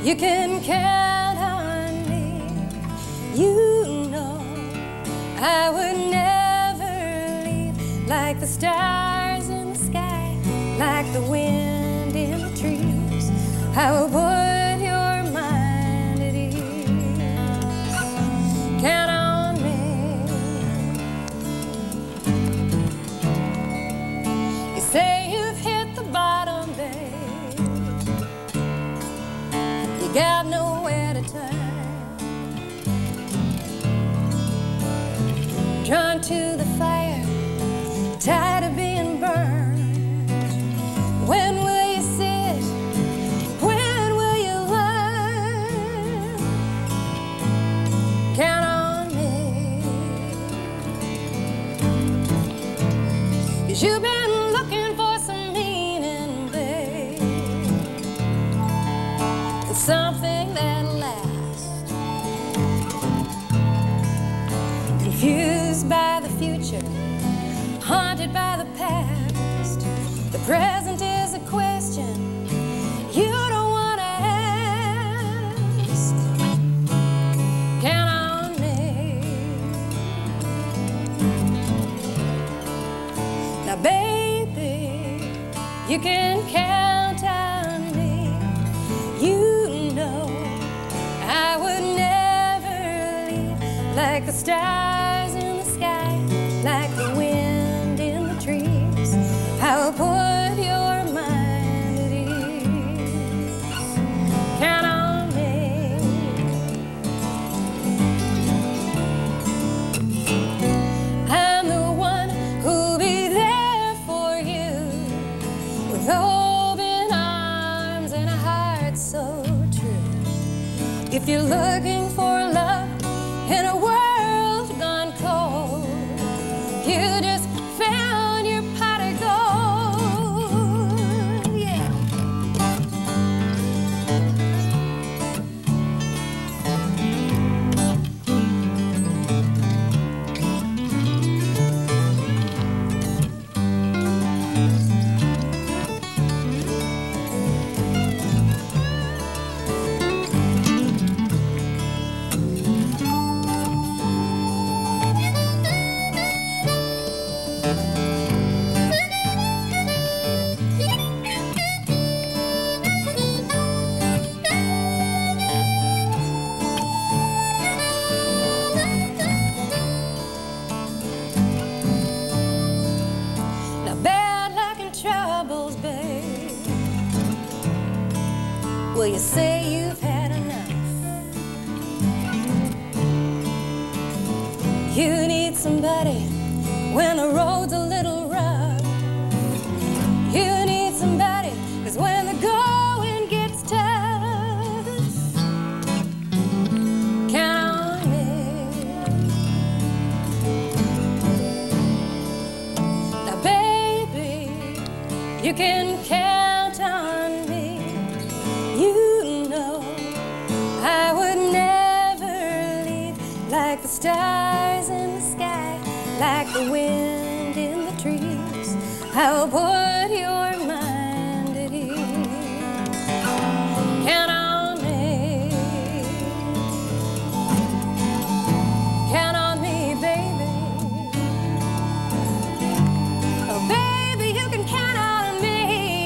You can count on me. You know I would never leave. Like the stars in the sky, like the wind in the trees, I will put your mind at ease. Count on me. You say you've hit the bottom, babe. You got nowhere to turn. Drawn to the fire, tired of being burned. When will you see it? When will you learn? Count on me. 'Cause you've been looking for some meaning, babe, and something that'll last. Confused by the future, haunted by the past. The present is a question you don't want to ask. Count on me. Now, baby, you can count on me. You know I would never leave. Like the stars in the sky, like the wind in the trees, I will put your mind at ease. Count on me. I'm the one who'll be there for you, with open arms and a heart so true. If you're looking for love in a world gone cold, you just found your pot of gold, yeah. Troubles, babe. Will you say you've had enough? You need somebody when the road's a little rough. You need somebody 'cause when the going gets tough, count on me. Now, baby, you can count on me. You know I would never leave. Like the stars in the sky, like the wind in the trees, I will put your mind at ease. Count on me. Count on me, baby. Oh, baby, you can count on me.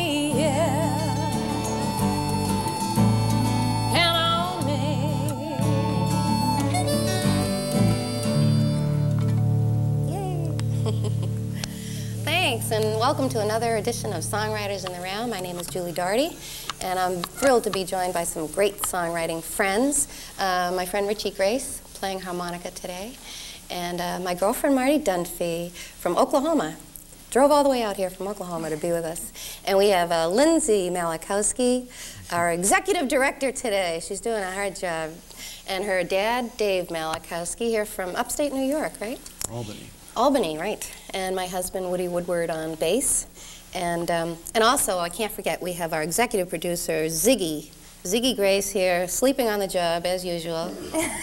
Thanks, and welcome to another edition of Songwriters in the Round. My name is Julie Daugherty, and I'm thrilled to be joined by some great songwriting friends. My friend Richie Grace, playing harmonica today, and my girlfriend Marty Dunphy from Oklahoma. Drove all the way out here from Oklahoma to be with us. And we have Lindsay Malachowski, our executive director today. She's doing a hard job. And her dad, Dave Malachowski, here from upstate New York, right? Albany. Albany, right. And my husband, Woody Woodward, on bass. And also, I can't forget, we have our executive producer, Ziggy Ziggy Grace here, sleeping on the job, as usual.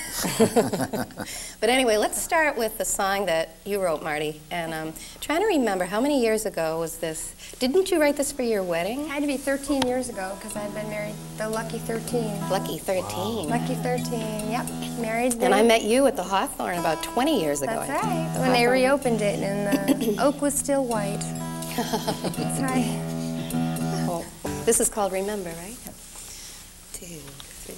But anyway, let's start with the song that you wrote, Marty. And I'm trying to remember, how many years ago was this? Didn't you write this for your wedding? It had to be 13 years ago, because I'd been married the lucky 13. Lucky 13. Wow. Lucky 13, yep. Married. And I met you at the Hawthorne about 20 years ago. That's right, when they reopened it and the oak was still white. That's right. Well, this is called Remember, right? 2, 3.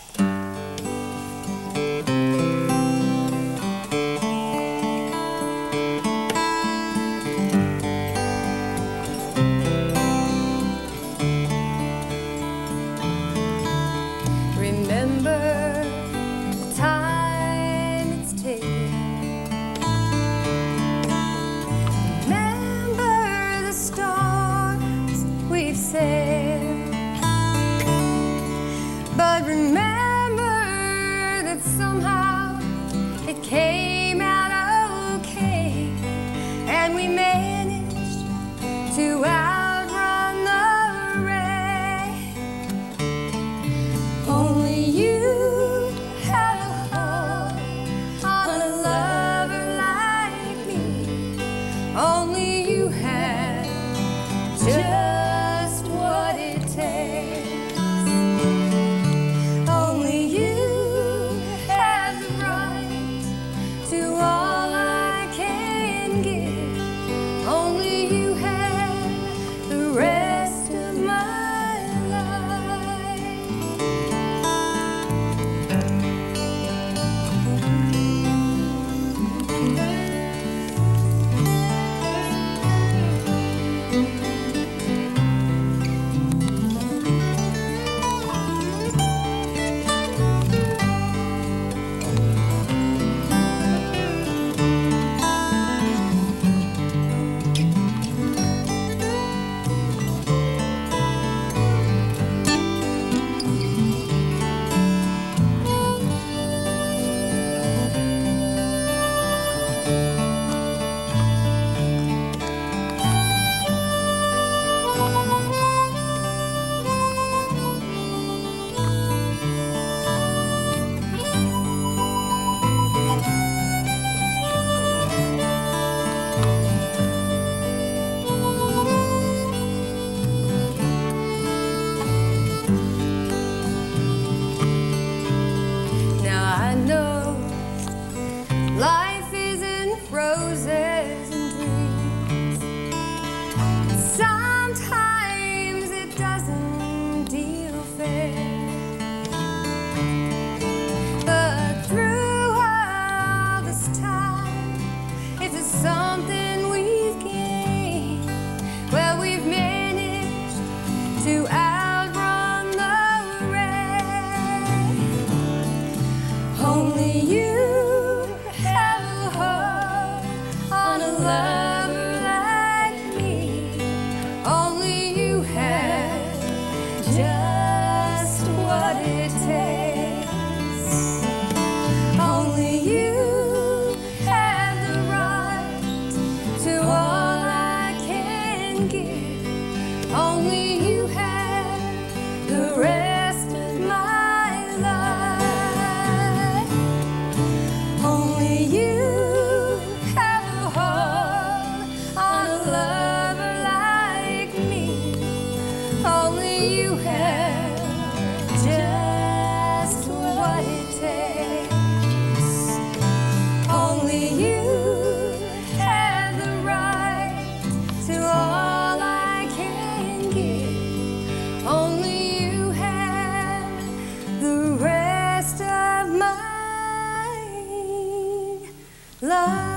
Remember the time it's taken. Remember the stars we've sailed. But remember that somehow it came out okay, and we managed to outrun the rain. Only you had a hold on a lover like me. Only you had just what it takes. Only you have the right to all I can give. Only you have the rest of my life. Now I know life isn't roses and dreams. Sometimes it doesn't deal fair. But through all this time, it's something we've gained. Well, we've managed to outrun the rain. Only you have a hold on a lover like me. Only you have just what it takes. Only you have the right to all I can give. Only you have the rest of my life. Only you have a hold on a lover like me. Only you have just what it takes. Only you have the right to all I can give. Only you have the rest of my life.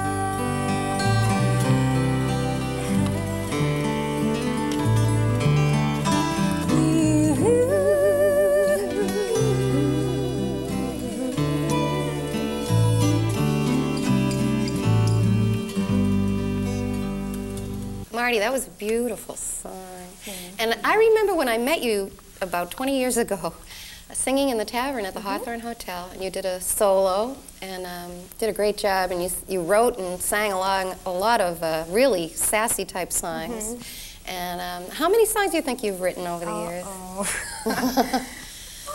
Marty, that was a beautiful song. And I remember when I met you about 20 years ago, singing in the tavern at the Hawthorne Hotel, and you did a solo and did a great job, and you wrote and sang along a lot of really sassy type songs. And how many songs do you think you've written over the years?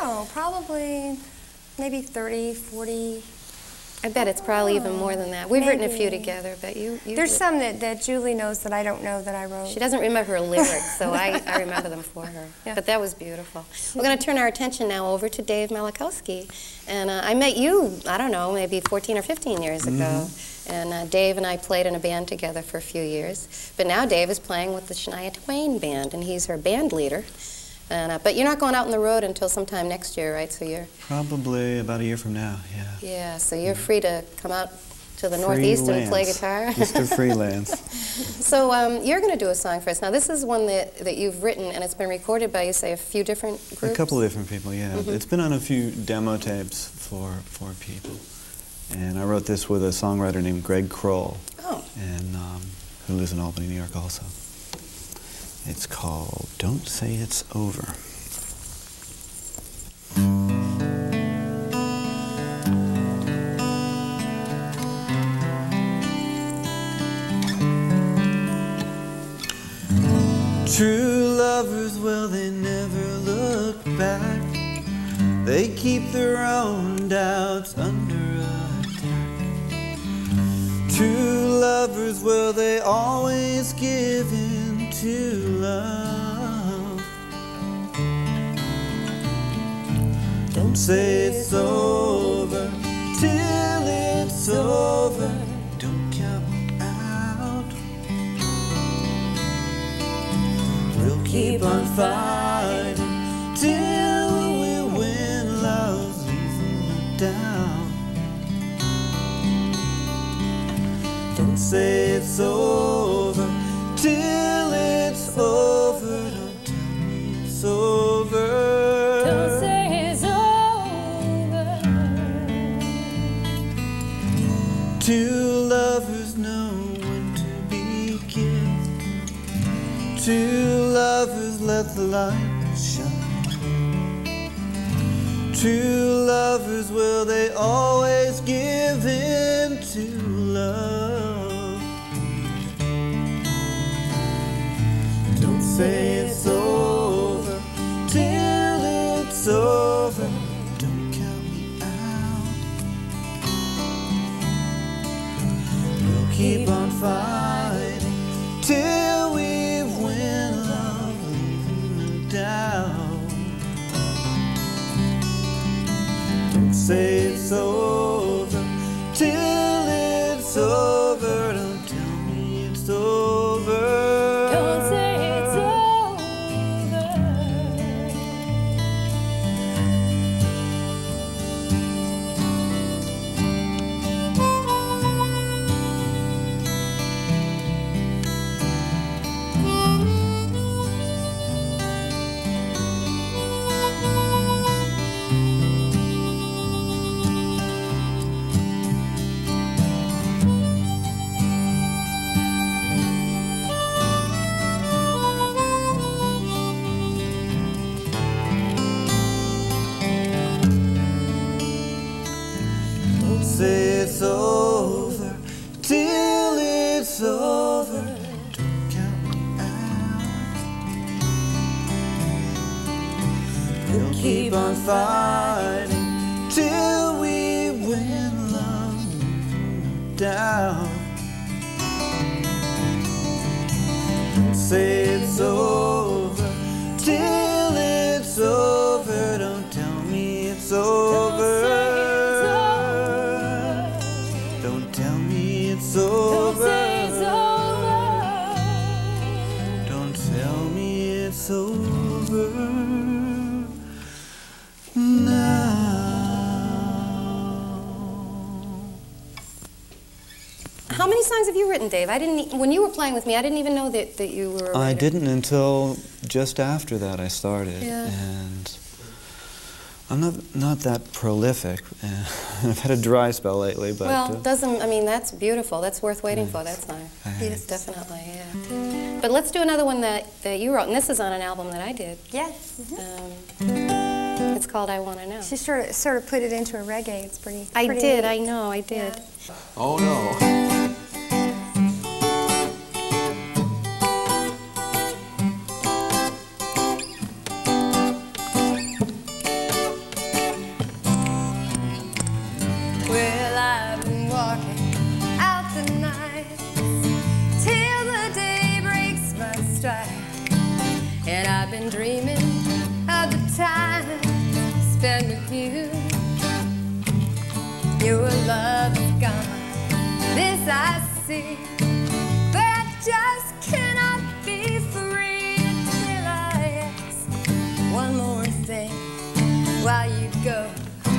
know, probably maybe 30, 40. I bet it's probably even more than that. We've written a few Maybe. together, but you There's some that Julie knows that I don't know that I wrote. She doesn't remember her lyrics, so I remember them for her. Yeah. But that was beautiful. We're going to turn our attention now over to Dave Malachowski. And I met you, I don't know, maybe 14 or 15 years ago. And Dave and I played in a band together for a few years. But now Dave is playing with the Shania Twain Band, and he's her band leader. And, but you're not going out on the road until sometime next year, right? So you're Probably about a year from now, yeah. Yeah, so you're free to come out to the Northeast and play guitar. Mr. Freelance. So you're going to do a song for us. Now, this is one that you've written, and it's been recorded by, you say, a few different groups? A couple of different people, yeah. It's been on a few demo tapes for people. And I wrote this with a songwriter named Greg Kroll, and who lives in Albany, New York also. It's called Don't Say It's Over. True lovers, well, they never look back. They keep their own doubts under attack. True lovers, well, they always give in to love. Don't say it's over till it's over. Don't count me out. We'll keep on fighting till we win. Love's leaving me down. Don't say it's over till it's over. Don't tell me it's over. Don't say it's over. Two lovers know when to begin. Two lovers let the light shine. True lovers, will they always give in to love? Don't say it's over till it's over. Don't count me out. We'll keep on fighting till we win. Love leaving me down. Don't say it's over till it's over. Don't tell me it's over. Don't say it's over. Don't say it's over till it's over. Don't count me out. We'll keep on fighting till we win. Love leaving me down. Don't say it's over till it's over. Don't tell me it's over. Don't tell me it's over. Don't tell me it's over now. How many songs have you written, Dave? I didn't. When you were playing with me, I didn't even know that you were a writer. I didn't until just after that I started, Yeah. and I'm not that prolific. I've had a dry spell lately, but Well, I mean, that's beautiful. That's worth waiting for. That's nice. Thanks. Definitely, yeah. But let's do another one that you wrote, and this is on an album that I did. Yes. It's called I Wanna Know. She sort of put it into a reggae. It's pretty. I pretty did, neat. I know, I did. Yeah. Oh no. been dreaming of the time spent with you. Your love is gone, this I see, but I just cannot be free until I ask one more thing while you go.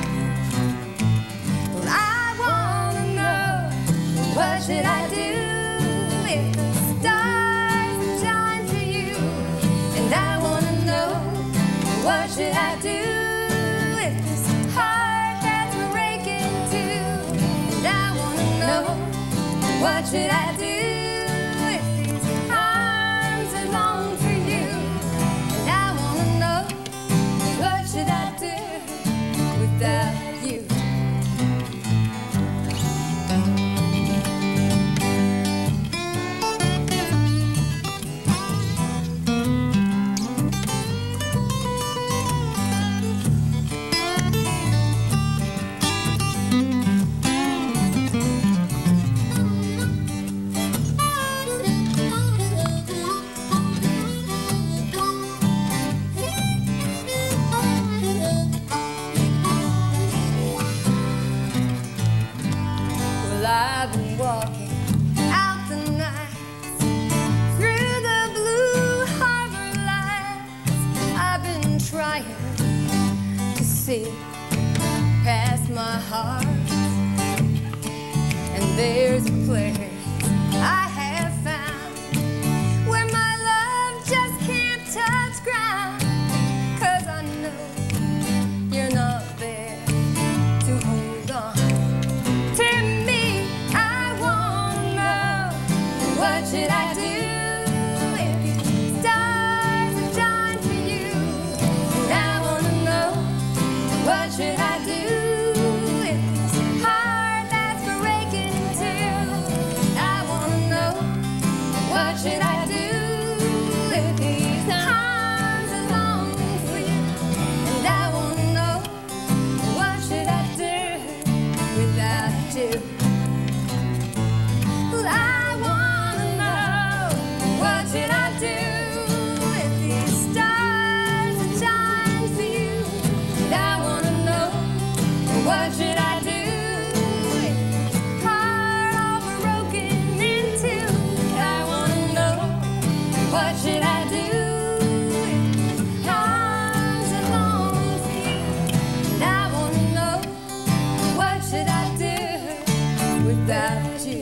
Well, I wanna know, what should I do if the stars shine for you? And I wanna know, what should I do if this heart that's breaking too? And I wanna know, what should I do if these arms are long for you? And I wanna know, what should I do without you? I've been walking out the night through the blue harbor lights. I've been trying to see past my heart, and there's a place I have found where my love just can't touch ground, 'cause I know you're not there to hold on to me. What should I do if these stars are shine for you? And I wanna know, what should I do if this heart that's breaking too? And I wanna know, what should I do if these arms are long for you? And I wanna know, what should I do without you? Well, what should I do if these stars are shine for you? And I wanna know, what should I do if this heart all broken in two? And I wanna know, what should I do if these arms are long for you? And I wanna know, what should I do without you?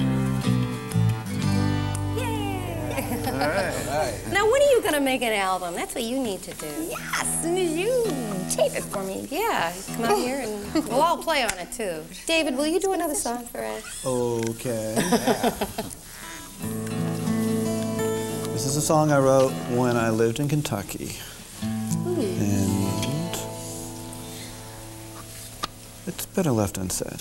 All right. Now, when are you going to make an album? That's what you need to do. Yeah, as soon as you tape it for me. Yeah, come out here and we'll all play on it too. David, will you do another song for us? Okay. This is a song I wrote when I lived in Kentucky. And it's better left unsaid.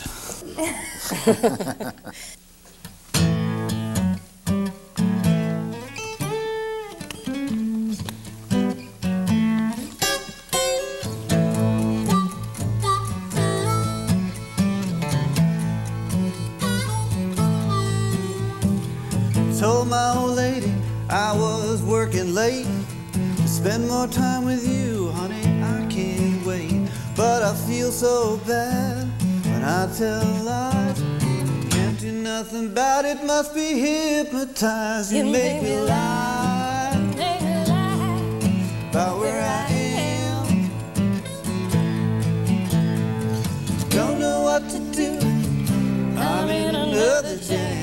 Told my old lady I was working late to spend more time with you, honey, I can't wait. But I feel so bad when I tell lies. Can't do nothing about it, must be hypnotized. You make me lie about where I am. Don't know what to do, I'm in another jam.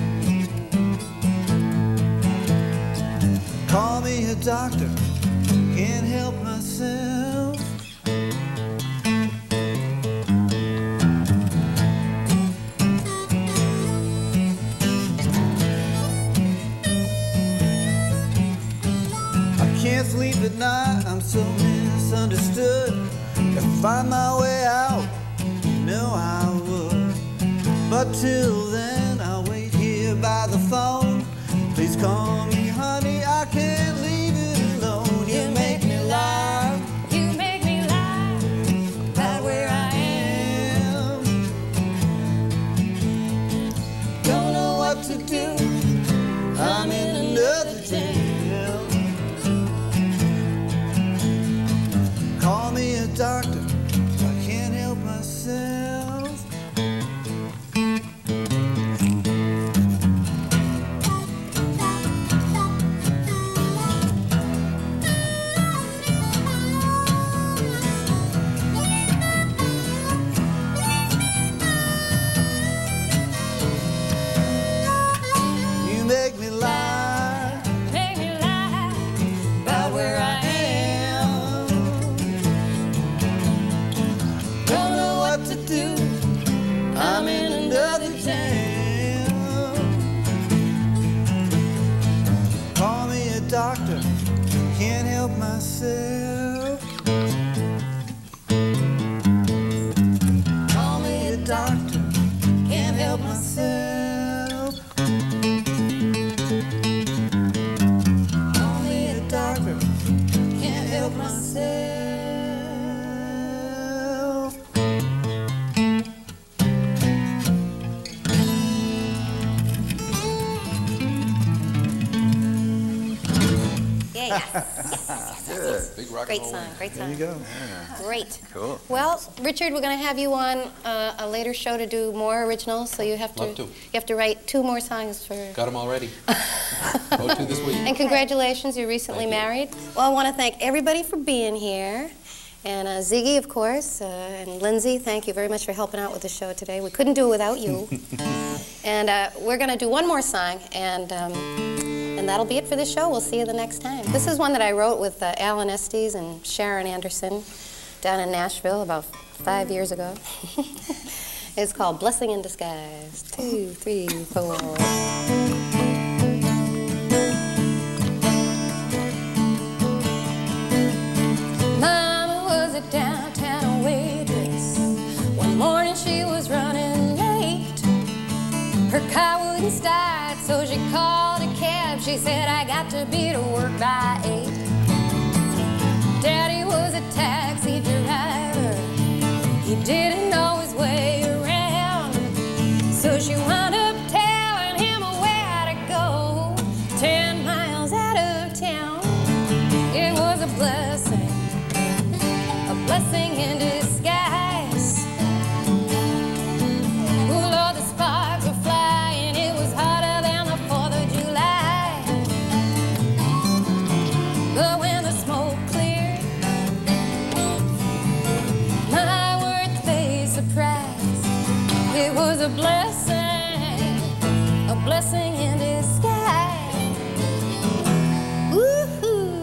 Call me a doctor, can't help myself. I can't sleep at night, I'm so misunderstood. To find my way out, you know I would. But till then, I'll wait here by the phone. Please call me, honey, I can't leave it alone. You make me lie. You make me lie about where I am. Don't know what to do, I'm in another jam. myself. Call me a doctor, can't help myself. Call me a doctor, can't help myself. Yes. Big rock Great and roll. song, great song. There you go. Great. Cool. Well, Richard, we're going to have you on a later show to do more originals, so you have Love to. you have to write 2 more songs for. Got them already. Go to this week. And congratulations, you're recently Thank you. married. Well, I want to thank everybody for being here. And Ziggy, of course, and Lindsay, thank you very much for helping out with the show today. We couldn't do it without you. And we're going to do one more song, and that'll be it for this show. We'll see you the next time. This is one that I wrote with Alan Estes and Sharon Anderson down in Nashville about 5 years ago. It's called Blessing in Disguise. 2, 3, 4. Mama was a downtown waitress. One morning she was running late. Her car wouldn't start, so she called a cab. She said, I got to be to work by 8. Daddy was a taxi driver. He didn't know his way around, so she wound up telling him where to go, 10 miles out of town. It was a blessing in disguise. Oh Lord, the sparks were flying. It was hotter than the 4th of July. But when the smoke cleared, my word, they surprised. It was a blessing in disguise. Woo-hoo.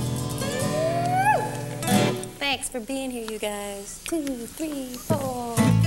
Thanks for being here, you guys. 2, 3, 4.